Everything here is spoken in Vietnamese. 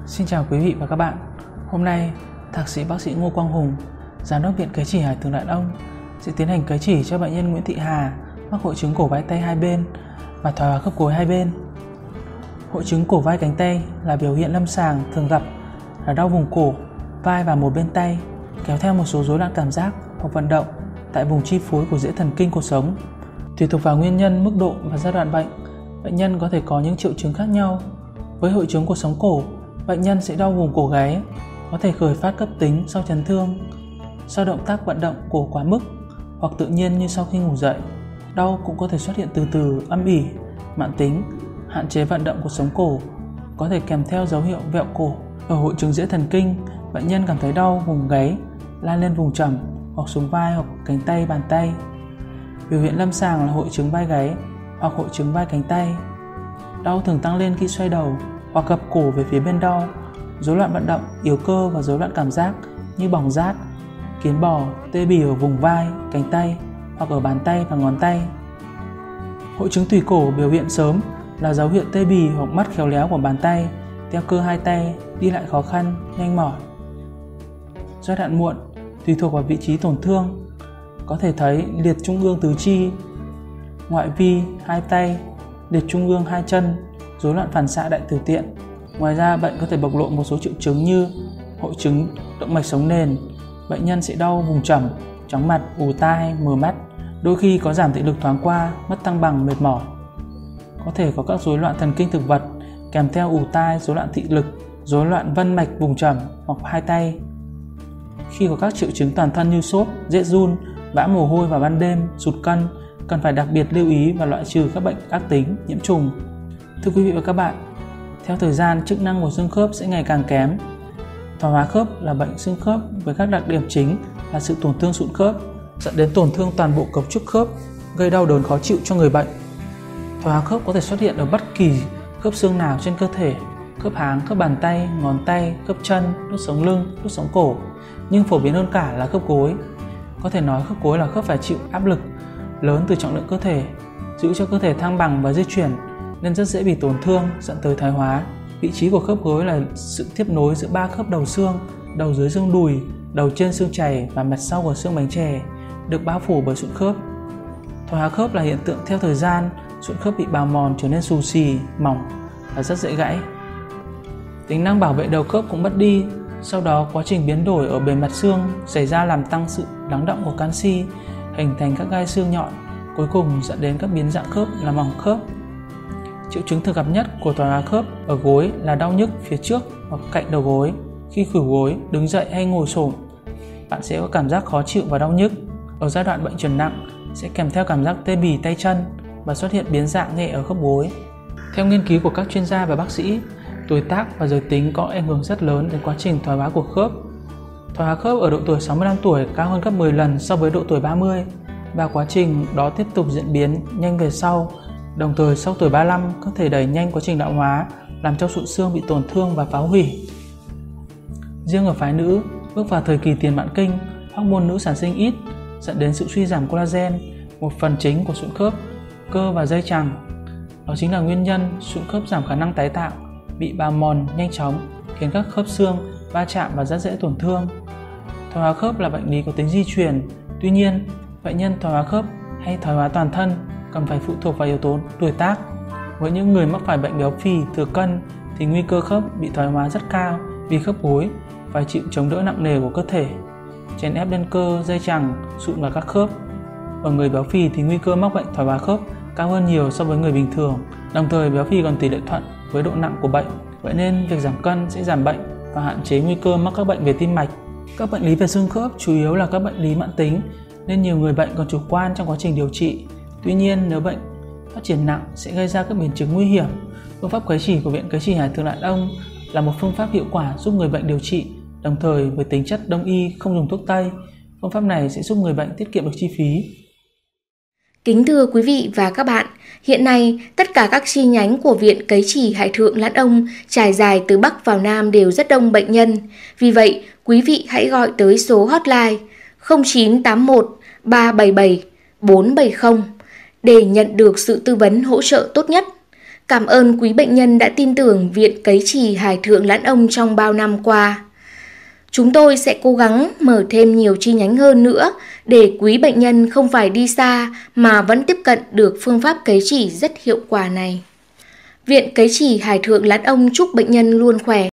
Xin chào quý vị và các bạn. Hôm nay, Thạc sĩ bác sĩ Ngô Quang Hùng, Giám đốc Viện Cấy chỉ Hải Thường Lãn Ông sẽ tiến hành cấy chỉ cho bệnh nhân Nguyễn Thị Hà mắc hội chứng cổ vai tay hai bên và thoái hóa khớp gối hai bên. Hội chứng cổ vai cánh tay là biểu hiện lâm sàng thường gặp là đau vùng cổ, vai và một bên tay, kéo theo một số rối loạn cảm giác hoặc vận động tại vùng chi phối của rễ thần kinh cột sống. Tùy thuộc vào nguyên nhân, mức độ và giai đoạn bệnh, bệnh nhân có thể có những triệu chứng khác nhau. Với hội chứng cột sống cổ, bệnh nhân sẽ đau vùng cổ gáy, có thể khởi phát cấp tính sau chấn thương, sau động tác vận động cổ quá mức hoặc tự nhiên như sau khi ngủ dậy. Đau cũng có thể xuất hiện từ từ, âm ỉ, mãn tính, hạn chế vận động cột sống cổ, có thể kèm theo dấu hiệu vẹo cổ. Ở hội chứng rễ thần kinh, bệnh nhân cảm thấy đau vùng gáy, lan lên vùng chẩm hoặc xuống vai hoặc cánh tay, bàn tay. Biểu hiện lâm sàng là hội chứng vai gáy hoặc hội chứng vai cánh tay. Đau thường tăng lên khi xoay đầu hoặc gập cổ về phía bên đau, rối loạn vận động, yếu cơ và rối loạn cảm giác như bỏng rát, kiến bò, tê bì ở vùng vai, cánh tay hoặc ở bàn tay và ngón tay. Hội chứng tủy cổ biểu hiện sớm là dấu hiệu tê bì hoặc mắt khéo léo của bàn tay, teo cơ hai tay, đi lại khó khăn, nhanh mỏi. Giai đoạn muộn tùy thuộc vào vị trí tổn thương, có thể thấy liệt trung ương tứ chi, ngoại vi hai tay, liệt trung ương hai chân, rối loạn phản xạ đại tử tiện. Ngoài ra, bệnh có thể bộc lộ một số triệu chứng như hội chứng động mạch sống nền, bệnh nhân sẽ đau vùng chẩm, chóng mặt, ù tai, mờ mắt, đôi khi có giảm thị lực thoáng qua, mất thăng bằng, mệt mỏi. Có thể có các rối loạn thần kinh thực vật kèm theo ù tai, rối loạn thị lực, rối loạn vân mạch vùng chẩm hoặc hai tay. Khi có các triệu chứng toàn thân như sốt, rét run, vã mồ hôi vào ban đêm, sụt cân, cần phải đặc biệt lưu ý và loại trừ các bệnh ác tính, nhiễm trùng. Thưa quý vị và các bạn, theo thời gian, chức năng của xương khớp sẽ ngày càng kém. Thoái hóa khớp là bệnh xương khớp với các đặc điểm chính là sự tổn thương sụn khớp, dẫn đến tổn thương toàn bộ cấu trúc khớp, gây đau đớn khó chịu cho người bệnh. Thoái hóa khớp có thể xuất hiện ở bất kỳ khớp xương nào trên cơ thể, khớp háng, khớp bàn tay, ngón tay, khớp chân, đốt sống lưng, đốt sống cổ, nhưng phổ biến hơn cả là khớp gối. Có thể nói khớp gối là khớp phải chịu áp lực lớn từ trọng lượng cơ thể, giữ cho cơ thể thăng bằng và di chuyển nên rất dễ bị tổn thương, dẫn tới thoái hóa. Vị trí của khớp gối là sự tiếp nối giữa ba khớp đầu xương, đầu dưới xương đùi, đầu trên xương chày và mặt sau của xương bánh chè, được bao phủ bởi sụn khớp. Thoái hóa khớp là hiện tượng theo thời gian, sụn khớp bị bào mòn trở nên xù xì, mỏng và rất dễ gãy. Tính năng bảo vệ đầu khớp cũng mất đi, sau đó quá trình biến đổi ở bề mặt xương xảy ra làm tăng sự lắng đọng của canxi, hình thành các gai xương nhọn, cuối cùng dẫn đến các biến dạng khớp làm hỏng khớp. Triệu chứng thường gặp nhất của thoái hóa khớp ở gối là đau nhức phía trước hoặc cạnh đầu gối. Khi khuỷu gối, đứng dậy hay ngồi xổm, bạn sẽ có cảm giác khó chịu và đau nhức. Ở giai đoạn bệnh chuyển nặng sẽ kèm theo cảm giác tê bì tay chân và xuất hiện biến dạng nhẹ ở khớp gối. Theo nghiên cứu của các chuyên gia và bác sĩ, tuổi tác và giới tính có ảnh hưởng rất lớn đến quá trình thoái hóa của khớp. Thoái hóa khớp ở độ tuổi 65 tuổi cao hơn gấp 10 lần so với độ tuổi 30 và quá trình đó tiếp tục diễn biến nhanh về sau. Đồng thời sau tuổi 35 có thể đẩy nhanh quá trình lão hóa, làm cho sụn xương bị tổn thương và phá hủy. Riêng ở phái nữ, bước vào thời kỳ tiền mãn kinh, hormone nữ sản sinh ít, dẫn đến sự suy giảm collagen, một phần chính của sụn khớp, cơ và dây chằng. Đó chính là nguyên nhân sụn khớp giảm khả năng tái tạo, bị bào mòn nhanh chóng, khiến các khớp xương va chạm và rất dễ tổn thương. Thoái hóa khớp là bệnh lý có tính di truyền, tuy nhiên, bệnh nhân thoái hóa khớp hay thoái hóa toàn thân cần phải phụ thuộc vào yếu tố tuổi tác. Với những người mắc phải bệnh béo phì, thừa cân thì nguy cơ khớp bị thoái hóa rất cao vì khớp gối phải chịu chống đỡ nặng nề của cơ thể, chèn ép lên cơ, dây chằng, sụn và các khớp. Ở người béo phì thì nguy cơ mắc bệnh thoái hóa khớp cao hơn nhiều so với người bình thường. Đồng thời béo phì còn tỷ lệ thuận với độ nặng của bệnh, vậy nên việc giảm cân sẽ giảm bệnh và hạn chế nguy cơ mắc các bệnh về tim mạch. Các bệnh lý về xương khớp chủ yếu là các bệnh lý mãn tính nên nhiều người bệnh còn chủ quan trong quá trình điều trị. Tuy nhiên, nếu bệnh phát triển nặng sẽ gây ra các biến chứng nguy hiểm. Phương pháp cấy chỉ của Viện Cấy chỉ Hải Thường Lãn Ông là một phương pháp hiệu quả giúp người bệnh điều trị, đồng thời với tính chất đông y không dùng thuốc tây. Phương pháp này sẽ giúp người bệnh tiết kiệm được chi phí. Kính thưa quý vị và các bạn, hiện nay tất cả các chi nhánh của Viện Cấy chỉ Hải Thượng Lãn Ông trải dài từ Bắc vào Nam đều rất đông bệnh nhân. Vì vậy, quý vị hãy gọi tới số hotline 0981 377 470 để nhận được sự tư vấn hỗ trợ tốt nhất. Cảm ơn quý bệnh nhân đã tin tưởng Viện Cấy Chỉ Hải Thượng Lãn Ông trong bao năm qua. Chúng tôi sẽ cố gắng mở thêm nhiều chi nhánh hơn nữa để quý bệnh nhân không phải đi xa mà vẫn tiếp cận được phương pháp cấy chỉ rất hiệu quả này. Viện Cấy Chỉ Hải Thượng Lãn Ông chúc bệnh nhân luôn khỏe.